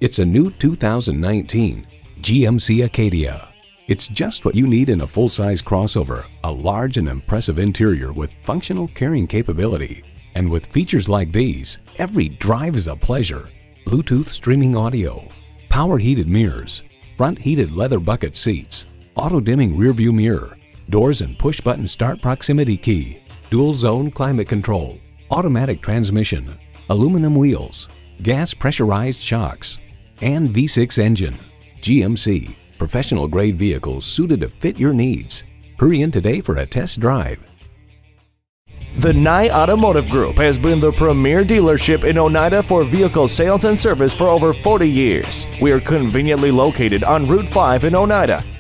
It's a new 2019 GMC Acadia. It's just what you need in a full-size crossover, a large and impressive interior with functional carrying capability. And with features like these, every drive is a pleasure. Bluetooth streaming audio, power heated mirrors, front heated leather bucket seats, auto-dimming rearview mirror, doors and push-button start proximity key, dual zone climate control, automatic transmission, aluminum wheels, gas pressurized shocks, and V6 engine. GMC, professional grade vehicles suited to fit your needs. Hurry in today for a test drive. The Nye Automotive Group has been the premier dealership in Oneida for vehicle sales and service for over 40 years. We are conveniently located on Route 5 in Oneida.